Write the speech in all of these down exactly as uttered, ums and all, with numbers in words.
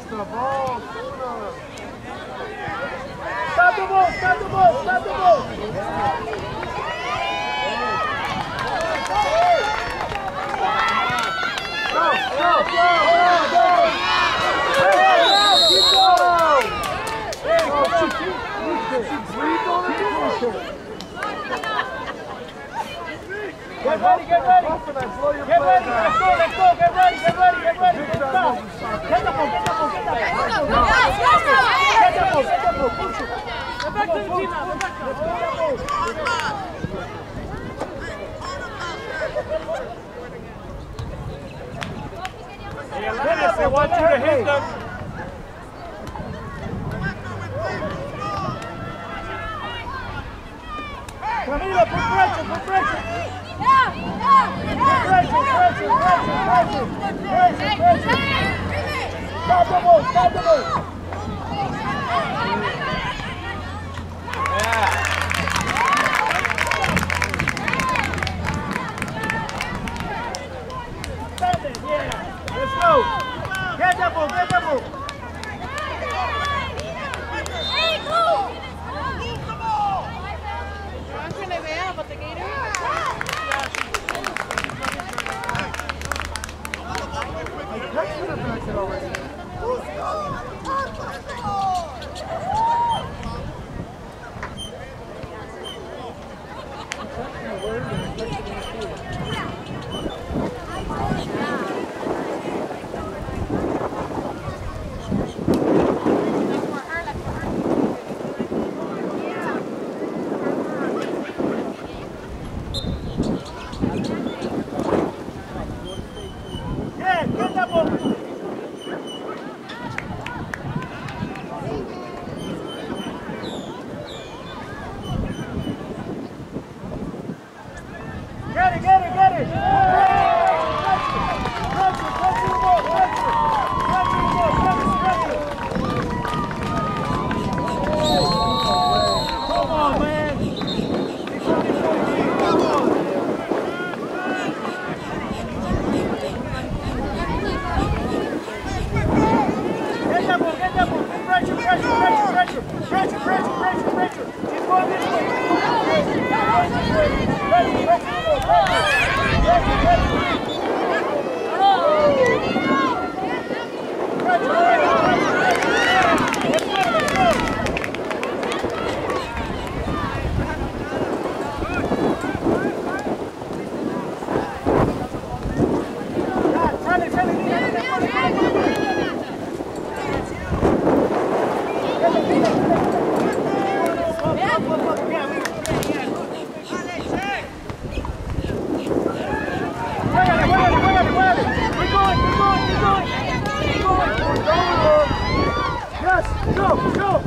That's the ball, Tuna. Stop the ball, stop the ball, stop the ball. Go, go, go, go, go. Keep going. Oh, she, she, she breathed on it. Get ready, get ready. Get ready, let's go, let's go. Get ready, get ready, get ready. Let's go. Get the ball, get the ball, get the ball. Get the ball, get the ball, push it. Get back to the team now, get back to the team. Dennis, they want you to hit them. Camila, put pressure, put pressure. Pressure, pressure, pressure, pressure, pressure, pressure. Stop the ball, stop the ball. Yeah. Stand it, yeah. Let's go. Get the ball, get the ball. Hey, go! I should have backed it already. Yeah, get the ball. Get it, get it, get it! Touch it, touch the ball, touch it! Touch the ball, touch it, touch it! Come on, man! It's only fourteen, come on! Get that ball, get that ball! Pressure, pressure, pressure, pressure! Pressure, pressure, pressure, pressure! Keep going this way! Keep going this way! Pressure, pressure! Yes, go, go!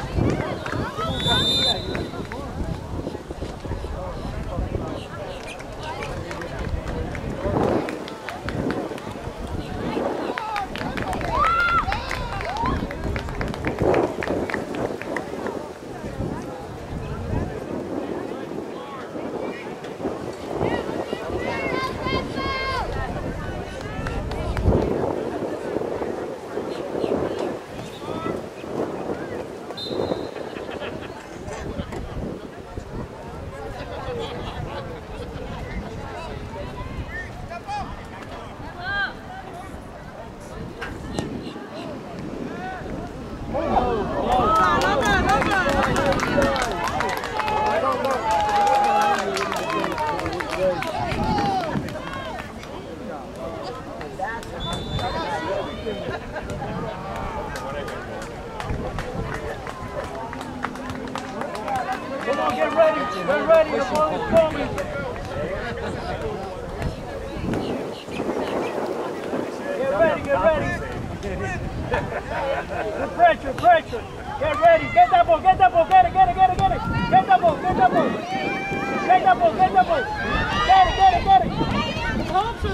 Come on, get ready, get ready, the ball is coming. Get ready, get ready. The pressure, pressure. Get ready, get that ball, get that ball, get it, get it, get it, get it. Get that ball, get that ball. Get that ball, get that ball. Get it, get it, get it.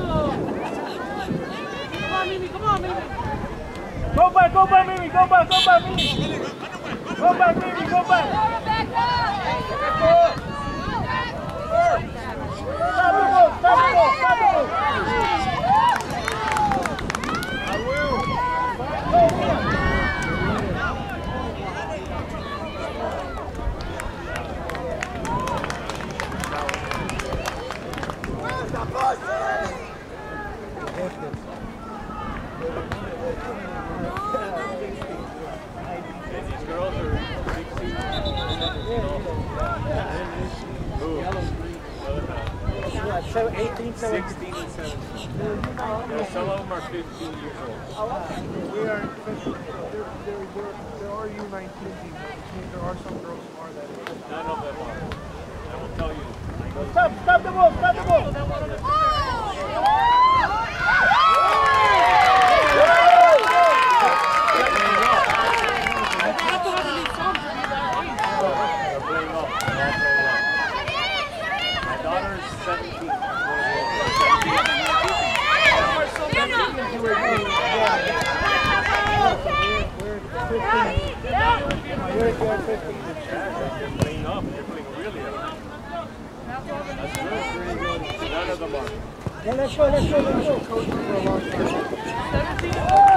Come on, Mimi, come on, Mimi. Go back, go back, Mimi, go back, go back, Mimi. Go back, Mimi, go back. Stop the ball, stop the ball, stop the ball. I will. Go, seven, eighteen, seventeen. sixteen and seventeen. Yeah, some of them are fifteen years old. We are, there, there, there, there are U nineteen teams, which means there are some girls who are that age. None of them are. I will tell you. Stop, stop the ball, stop the ball. Yeah, let's go, let's go, let's go. Coach for a long time.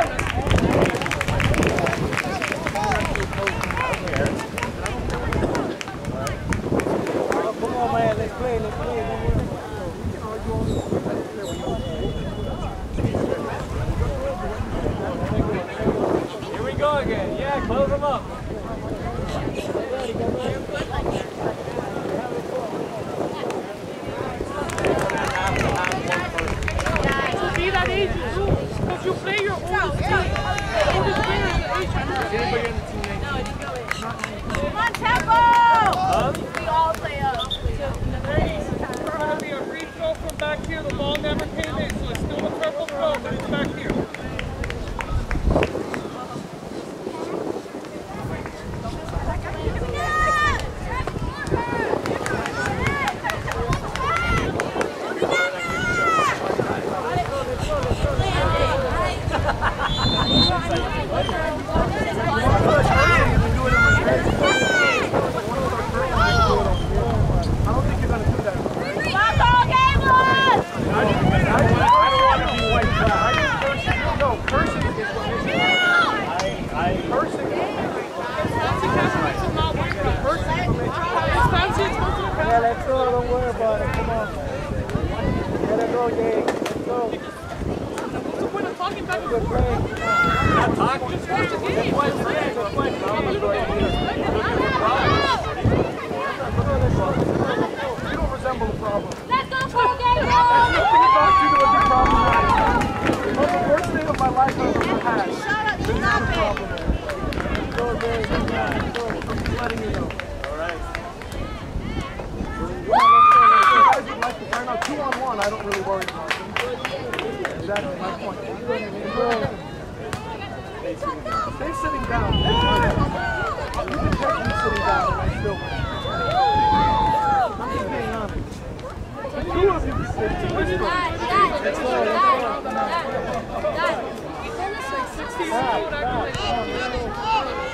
Oh, come on, man, let's play, let's play. Here we go again. Yeah, close them up. Be that age, because you play your oldest team. Oldest player is the age. Anybody on the team? Come on, Tempo! Huh? We all play up. Ladies, it's going to be a free throw from back here. The ball never came in, so it's still a purple throw, but it's back here. Yeah, let's go, don't worry about it, come on. Let it go, Jake, let's go. What's the point of talking back and Good forth? play, come on. Not talking. Just watch the game. Watch the game. Just watch the game. Look at the problem. You don't resemble a problem. Let's go for a game! There's nothing about you that would be problematic. Well, the worst day of my life I've ever had. Shut up, This is a stop it! problem. Go, Jake, come on, let's go. I'm just letting you know. All right. Guys would like to find out two on one, I don't really worry about them. Exactly my point. Stay sitting down. You can catch me sitting down and I still win. I'm just being honest. The two of you can sit to whisper. Let's go, let's go. sixteen years old, actually.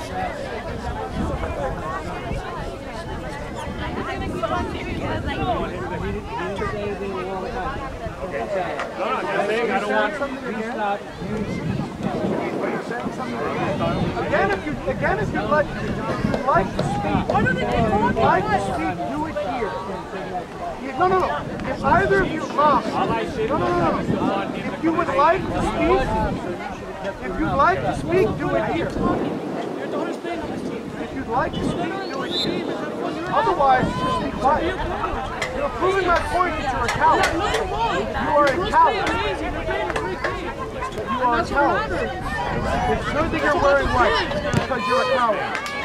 No, no, just saying, I don't want to Again, if you again if you like if you like to speak, if you like to speak, do it here. You- No, no, no. If either of you mom, no, no, no, no. If you would like to speak, if you'd like to speak, do it here. If you'd like to speak, do it here. Otherwise, just be quiet. You're proving my point that you're a coward. You are a coward. You are a coward. It's good that you're wearing white because you're a coward.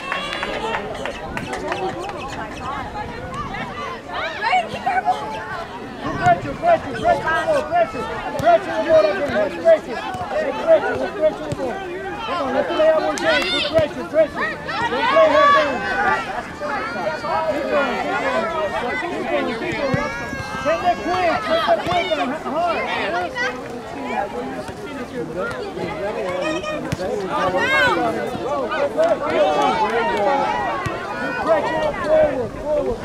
Pressure, pressure, pressure the ball, pressure. Pressure the ball again, let's pressure. Let's pressure, let's pressure the ball. Come on, let's lay out one game, put pressure, pressure. Don't play her down. Keep going, keep going. Keep going, keep going. Send that quick, send that quick and hard. Pressure up forward, forward.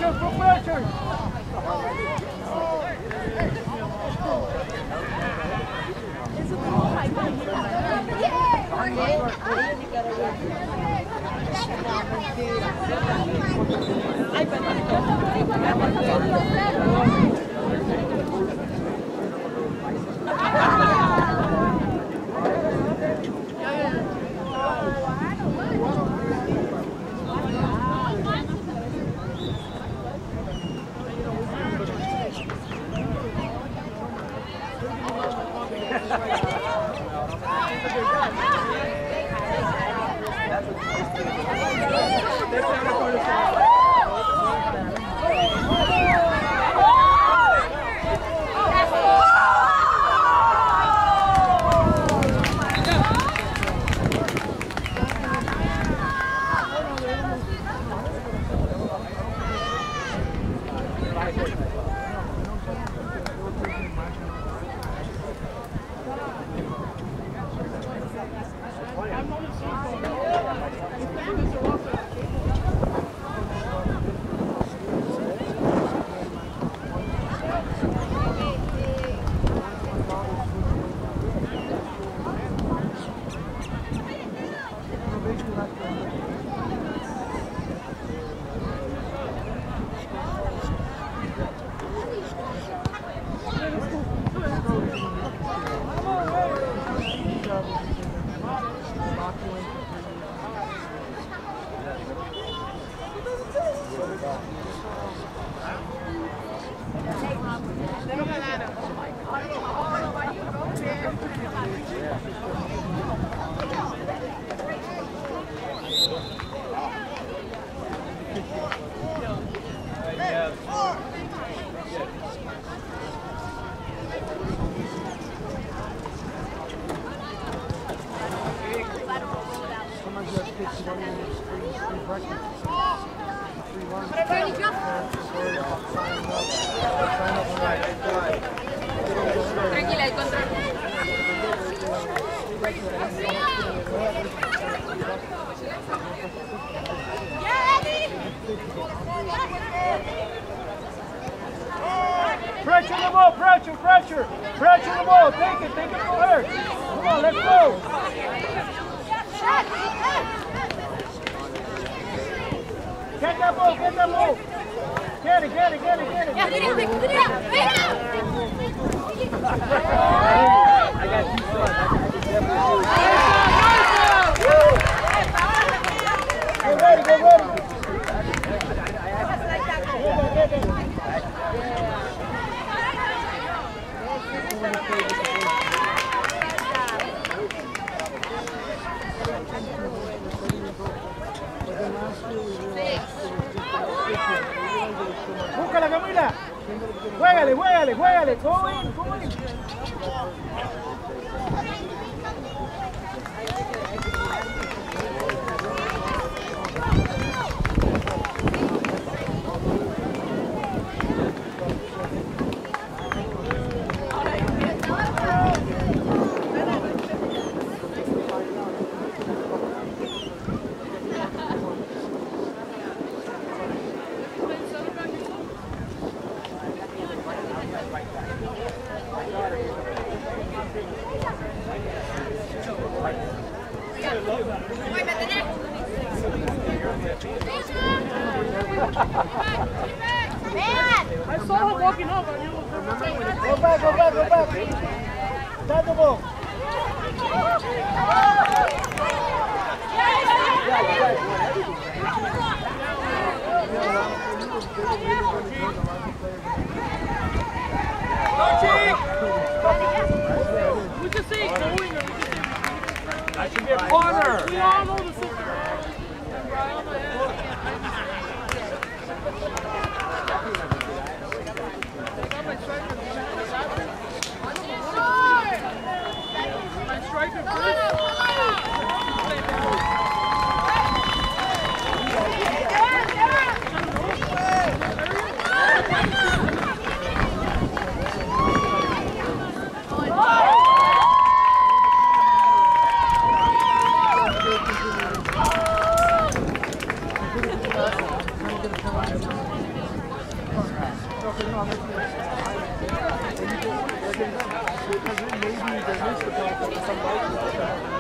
pressure, put pressure. Tranquila, el control. Pressure the ball, pressure, pressure. Pressure the ball, take it, take it for her. Come on, let's go. Get that ball, get that ball. Get it, get it, get it, get it. Yeah, get it, get it, get it. I got two shots. Get ready, get ready. Get it, get it. Búscala, Camila. Juégale, juégale, juégale. Go in, go in. I saw her walking up. I knew it was her. Go back, go back, go back. Start the ball. We just say going or we just say That should be a corner. we all know the system. My striker first. I'm making a because then maybe they missed the penalty or something like that.